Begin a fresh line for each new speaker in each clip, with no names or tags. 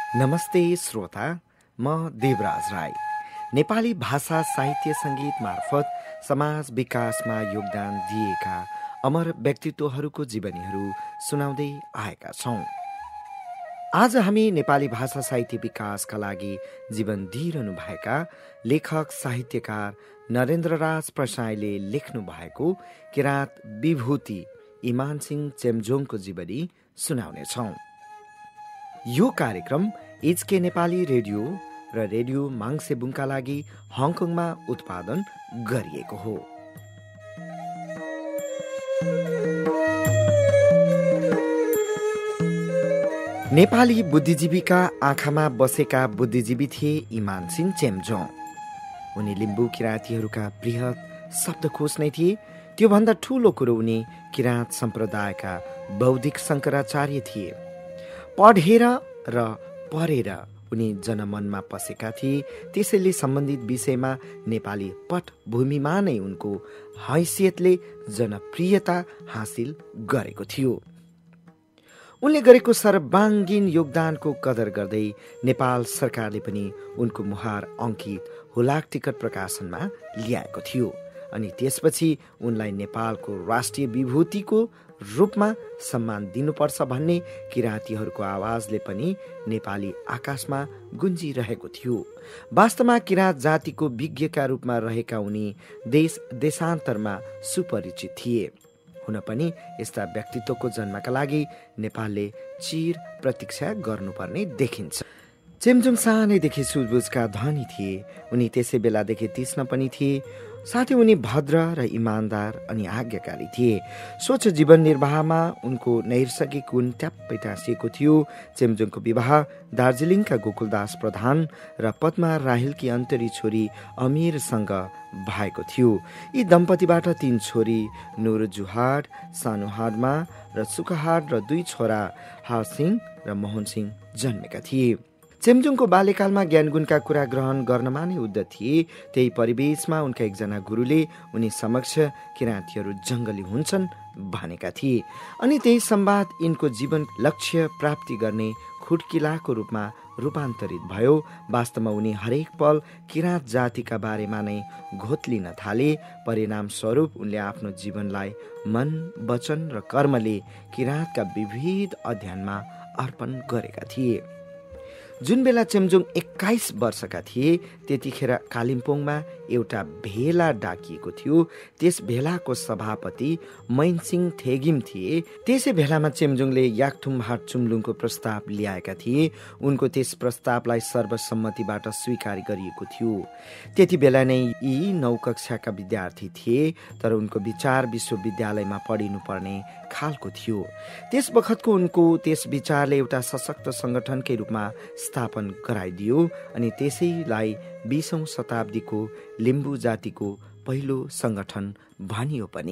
नमस्ते श्रोता, म देवराज राई। नेपाली भाषा साहित्य सङ्गीत मार्फत समाज विकासमा योगदान दिएका अमर व्यक्तित्वहरूको जीवनीहरू सुनाउँदै आएका छौँ। आज हामी नेपाली भाषा साहित्य विकासका लागि जीवन दिइरहनु भएका लेखक साहित्यकार नरेन्द्रराज प्रसाईले लेख्नु भएको किराँत विभूति इमानसिंह चेम्जोङको जीवनी सुनाउनेछौँ। यो कार्यक्रम एचके नेपाली रेडियो र रेडियो माङ्सेबुङका लागि हङकङमा उत्पादन गरिएको हो। नेपाली बुद्धिजीवीका आँखामा बसेका बुद्धिजीवी थिए इमानसिंह चेम्जोङ। उनी लिम्बू किराँतीहरूका बृहत शब्दकोश नै थिए। त्योभन्दा ठूलो कुरो उनी किराँत सम्प्रदायका बौद्धिक शङ्कराचार्य थिए। पढेर र पढेर उनी जनमनमा पसेका थिए। त्यसैले सम्बन्धित विषयमा नेपाली पटभूमिमा नै उनको हैसियतले जनप्रियता हासिल गरेको थियो। उनले गरेको सर्वाङ्गीन योगदानको कदर गर्दै नेपाल सरकारले पनि उनको मुहार अङ्कित हुलाक टिकट प्रकाशनमा ल्याएको थियो। अनि त्यसपछि उनलाई नेपालको राष्ट्रिय विभूतिको रूपमा सम्मान दिनुपर्छ भन्ने किराँतीहरूको आवाजले पनि नेपाली आकाशमा गुन्जिरहेको थियो। वास्तवमा किराँत जातिको विज्ञका रूपमा रहेका उनी देश देशान्तरमा सुपरिचित थिए। हुन पनि यस्ता व्यक्तित्वको जन्मका लागि नेपालले चिर प्रतीक्षा गर्नुपर्ने देखिन्छ। चेम्जोङ सानैदेखि सुझबुझका धनी थिए। उनी त्यसै बेलादेखि तीक्ष्ण पनि थिए। साथै उनी भद्र र इमान्दार अनि आज्ञाकारी थिए। स्वच्छ जीवन निर्वाहमा उनको नैसर्गिक गुण ट्याप्पै टाँसिएको थियो। चेम्जोङको विवाह दार्जिलिङका गोकुलदास प्रधान र पद्मा राहिलकी अन्तरी छोरी अमीरसँग भएको थियो। यी दम्पतिबाट 3 छोरी नुरजुहाड, सानुहाडमा र सुखहाड र 2 छोरा हारसिंह र मोहनसिंह जन्मेका थिए। चेम्जोङको बाल्यकालमा ज्ञानगुणका कुरा ग्रहण गर्नमा नै उद्धत थिए। त्यही परिवेशमा उनका एकजना गुरुले उनी समक्ष किराँतीहरू जङ्गली हुन्छन् भनेका थिए। अनि त्यही संवाद यिनको जीवन लक्ष्य प्राप्ति गर्ने खुड्किलाको रूपमा रूपान्तरित भयो। वास्तवमा उनी हरेक पल किराँत जातिका बारेमा नै घोत्लिन थाले। परिणाम स्वरूप उनले आफ्नो जीवनलाई मन, वचन र कर्मले किराँतका विविध अध्ययनमा अर्पण गरेका थिए। जुन बेला चेम्जोङ 21 वर्षका थिए त्यतिखेर कालिम्पोङमा एउटा भेला डाकिएको थियो। त्यस भेलाको सभापति मैनसिंह थेगिम थिए। त्यसै भेलामा चेम्जोङले याकथुम हाट चुम्लुङको प्रस्ताव ल्याएका थिए। उनको त्यस प्रस्तावलाई सर्वसम्मतिबाट स्वीकार गरिएको थियो। त्यति बेला नै यी 9 कक्षाका विद्यार्थी थिए, तर उनको विचार विश्वविद्यालयमा पढिनुपर्ने खालको थियो। त्यस बखतको उनको त्यस विचारले एउटा सशक्त संगठनकै रूपमा स्थापन गराइदियो अनि त्यसैलाई 20औं शताब्दीको लिम्बू जातिको पहिलो संगठन भनियो पनि।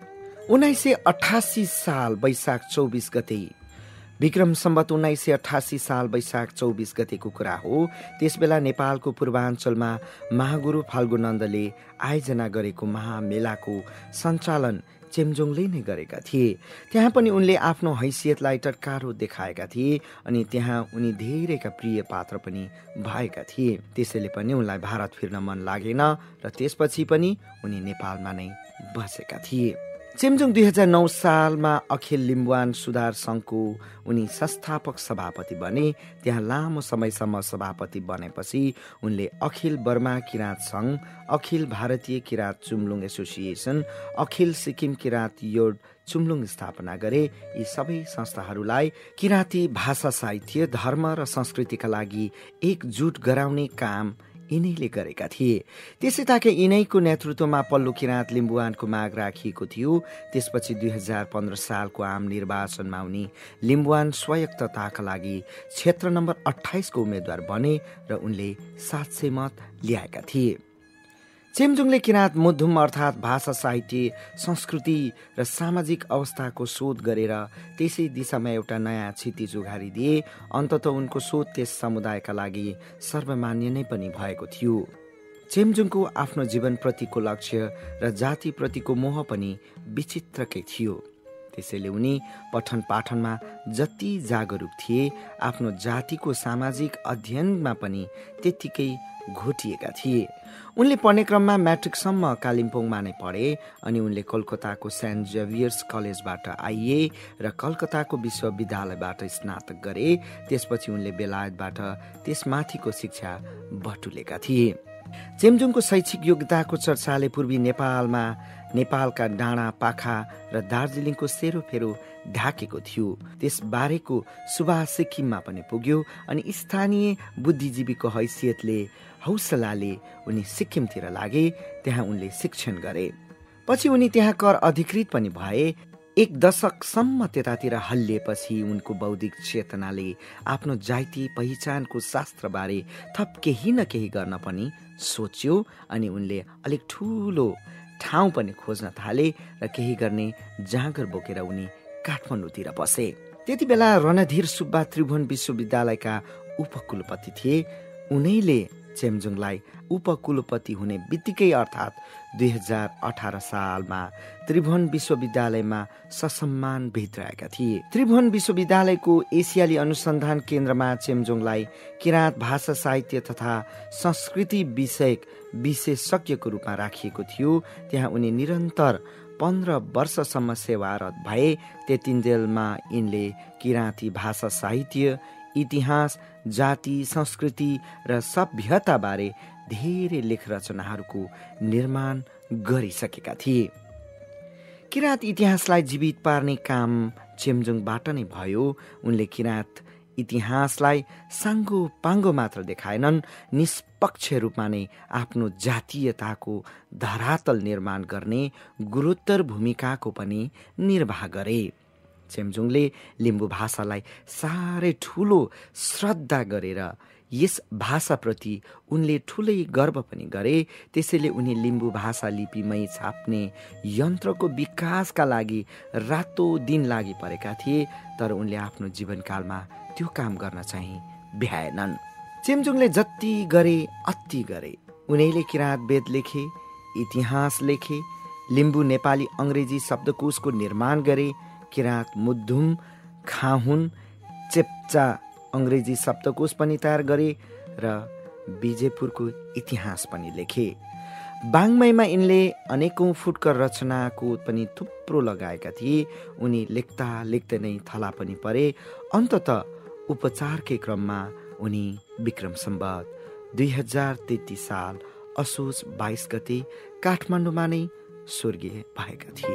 1988 साल वैशाख 24 गते, विक्रम सम्वत 1988 साल वैशाख 24 गतेको कुरा हो। त्यसबेला नेपालको पूर्वाञ्चलमा महागुरु फाल्गु नन्दले आयोजना गरेको महामेलाको सञ्चालन चेम्जोङले नै गरेका थिए। त्यहाँ पनि उनले आफ्नो हैसियतलाई टटकारो देखाएका थिए अनि त्यहाँ उनी धेरैका प्रिय पात्र पनि भएका थिए। त्यसैले पनि उनलाई भारत फिर्न मन लागेन र त्यसपछि पनि उनी नेपालमा नै बसेका थिए। चेम्जोङ 2009 सालमा अखिल लिम्बुवान सुधार सङ्घको उनी संस्थापक सभापति बने। त्यहाँ लामो समयसम्म सभापति बनेपछि उनले अखिल बर्मा किराँत सङ्घ, अखिल भारतीय किराँत चुम्लुङ एसोसिएसन, अखिल सिक्किम किराँत योड चुम्लुङ स्थापना गरे। यी सबै संस्थाहरूलाई किराँती भाषा साहित्य, धर्म र संस्कृतिका लागि एकजुट गराउने काम यिनैले गरेका थिए। त्यसै ताके यिनैको नेतृत्वमा पल्लो किराँत लिम्बुवानको माग राखिएको थियो। त्यसपछि 2015 सालको आम निर्वाचनमा उनी लिम्बुवान स्वायत्तताका लागि क्षेत्र नम्बर 28 को उम्मेद्वार बने र उनले 700 मत ल्याएका थिए। चेम्जोङले किराँत मुद्धुम अर्थात् भाषा साहित्य, संस्कृति र सामाजिक अवस्थाको शोध गरेर त्यसै दिशामा एउटा नयाँ क्षितिज उघारिदिए। अन्तत उनको शोध त्यस समुदायका लागि सर्वमान्य नै पनि भएको थियो। चेम्जोङको आफ्नो जीवनप्रतिको लक्ष्य र जातिप्रतिको मोह पनि विचित्रकै थियो। त्यसैले उनी पठन पाठनमा जति जागरुक थिए आफ्नो जातिको सामाजिक अध्ययनमा पनि त्यत्तिकै घोटिएका थिए। उनले पढ्ने क्रममा म्याट्रिकसम्म कालिम्पोङमा नै पढे अनि उनले कोलकाताको सेन्ट जेभियर्स कलेजबाट आइए र कलकत्ताको विश्वविद्यालयबाट स्नातक गरे। त्यसपछि उनले बेलायतबाट त्यसमाथिको शिक्षा बटुलेका थिए। चेम्जोङको शैक्षिक योग्यताको चर्चाले पूर्वी नेपालमा नेपालका डाँडा पाखा र दार्जिलिङको सेरोफेरो ढाकेको थियो। त्यसबारेको सुवास सिक्किममा पनि पुग्यो अनि स्थानीय बुद्धिजीवीको हैसियतले हौसलाले उनी सिक्किमतिर लागे। त्यहाँ उनले शिक्षण गरे। पछि उनी त्यहाँ कर अधिकृत पनि भए। 1 दशकसम्म त्यतातिर हल्लिएपछि उनको बौद्धिक चेतनाले आफ्नो जातीय पहिचानको शास्त्रबारे थप केही न केही गर्न पनि सोच्यो अनि उनले अलिक ठुलो ठाउँ पनि खोज्न थाले र केही गर्ने जाँगर बोकेर उनी काठमाडौँतिर बसे। त्यति बेला रणधीर सुब्बा त्रिभुवन विश्वविद्यालयका उपकुलपति थिए। उनैले चेम्जोङलाई उपकुलपति हुने बित्तिकै अर्थात् 2018 सालमा त्रिभुवन विश्वविद्यालयमा ससम्मान भित्राएका थिए। त्रिभुवन विश्वविद्यालयको एसियाली अनुसन्धान केन्द्रमा चेम्जोङलाई किराँत भाषा साहित्य तथा संस्कृति विषयक विशेषज्ञको रूपमा राखिएको थियो। त्यहाँ उनी निरन्तर 15 वर्षसम्म सेवारत भए। त्यतिन्जेलमा यिनले किराँती भाषा साहित्य, इतिहास, जाति, संस्कृति र सभ्यता बारे धेरै लेख रचनाहरूको निर्माण गरिसकेका थिए। किराँत इतिहासलाई जीवित पार्ने काम चेम्जोङबाट नै भयो। उनले किराँत इतिहासलाई साङ्गो पाङ्गो मात्र देखाएनन्, निष्पक्ष रूपमा नै आफ्नो जातीयताको धरातल निर्माण गर्ने गुरुत्तर भूमिकाको पनि निर्वाह गरे। चेम्जोङले लिम्बू भाषालाई साह्रै ठुलो श्रद्धा गरेर यस भाषाप्रति उनले ठुलै गर्व पनि गरे। त्यसैले उनी लिम्बू भाषा लिपिमै छाप्ने यन्त्रको विकासका लागि रातो दिन लागि परेका थिए। तर उनले आफ्नो जीवनकालमा त्यो काम गर्न चाहिँ भ्याएनन्। चेम्जोङले जति गरे अति गरे। उनैले किराँत वेद लेखे, इतिहास लेखे, लिम्बू नेपाली अङ्ग्रेजी शब्दकोशको निर्माण गरे, किराँत मुद्धुम, खाहुन, चेप्चा अङ्ग्रेजी शब्दकोश पनि तयार गरे र विजयपुरको इतिहास पनि लेखे। बाङ्मैमा यिनले अनेकौं फुटकर रचनाको पनि थुप्रो लगाएका थिए। उनी लेख्दा लेख्दै नै थला पनि परे। अन्ततः उपचारकै क्रममा उनी विक्रम सम्वत 2033 साल असोज 22 गते काठमाडौँमा नै स्वर्गीय भएका थिए।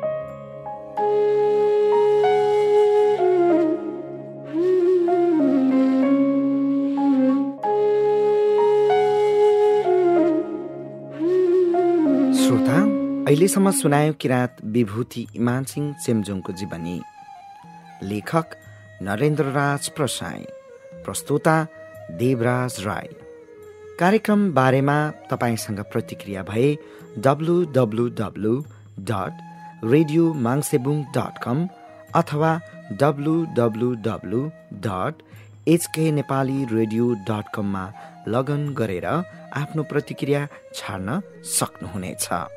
श्रोता, अहिलेसम्म सुनायो किराँत विभूति इमानसिंह चेम्जोङको जीवनी। लेखक नरेन्द्रराज प्रसाई, प्रस्तोता देवराज राई। कार्यक्रम बारेमा तपाईसँग प्रतिक्रिया भए www.radiomangsebuङ.com अथवा www.hknepaliradio.com मा लगइन गरेर आफ्नो प्रतिक्रिया छाड्न सक्नुहुनेछ।